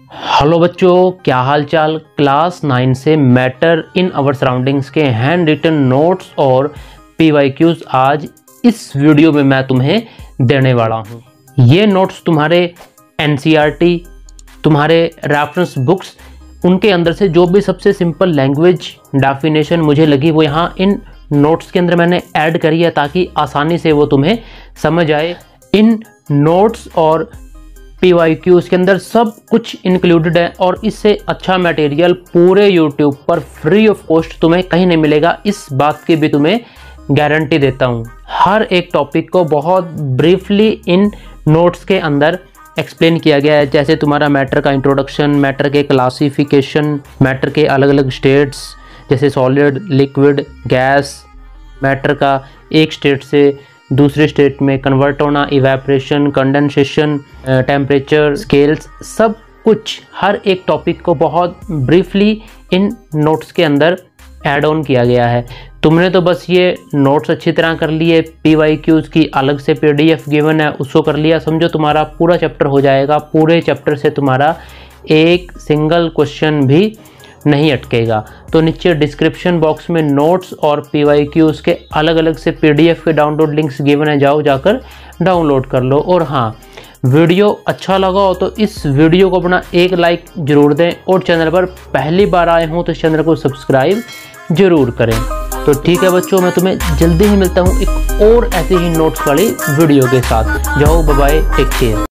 Hello बच्चों, क्या हाल चाल। क्लास 9 से मैटर इन आवर सराउंडिंग्स के हैंड रिटन नोट्स और PYQs आज इस वीडियो में मैं तुम्हें देने वाला हूँ। ये नोट्स तुम्हारे NCERT, तुम्हारे रेफरेंस बुक्स, उनके अंदर से जो भी सबसे सिंपल लैंग्वेज डेफिनेशन मुझे लगी वो यहाँ इन नोट्स के अंदर मैंने ऐड करी है ताकि आसानी से वो तुम्हें समझ आए। इन नोट्स और PYQs के अंदर सब कुछ इंक्लूडेड है और इससे अच्छा मटेरियल पूरे YouTube पर फ्री ऑफ कॉस्ट तुम्हें कहीं नहीं मिलेगा, इस बात की भी तुम्हें गारंटी देता हूँ। हर एक टॉपिक को बहुत ब्रीफली इन नोट्स के अंदर एक्सप्लेन किया गया है, जैसे तुम्हारा मैटर का इंट्रोडक्शन, मैटर के क्लासिफिकेशन, मैटर के अलग अलग स्टेट्स जैसे सॉलिड, लिक्विड, गैस, मैटर का एक स्टेट से दूसरे स्टेट में कन्वर्ट होना, इवेपोरेशन, कंडेंसेशन, टेम्परेचर, स्केल्स, सब कुछ हर एक टॉपिक को बहुत ब्रीफली इन नोट्स के अंदर ऐड ऑन किया गया है। तुमने तो बस ये नोट्स अच्छी तरह कर लिए, PYQs की अलग से PDF गिवन है उसको कर लिया, समझो तुम्हारा पूरा चैप्टर हो जाएगा। पूरे चैप्टर से तुम्हारा एक सिंगल क्वेश्चन भी नहीं अटकेगा। तो नीचे डिस्क्रिप्शन बॉक्स में नोट्स और PYQs के अलग अलग से PDF के डाउनलोड लिंक्स गिवन है, जाओ जाकर डाउनलोड कर लो। और हाँ, वीडियो अच्छा लगा हो तो इस वीडियो को अपना एक लाइक जरूर दें और चैनल पर पहली बार आए हों तो इस चैनल को सब्सक्राइब जरूर करें। तो ठीक है बच्चों, मैं तुम्हें जल्दी ही मिलता हूँ एक और ऐसी ही नोट्स वाली वीडियो के साथ। जाओ, बाय बाय, टेक केयर।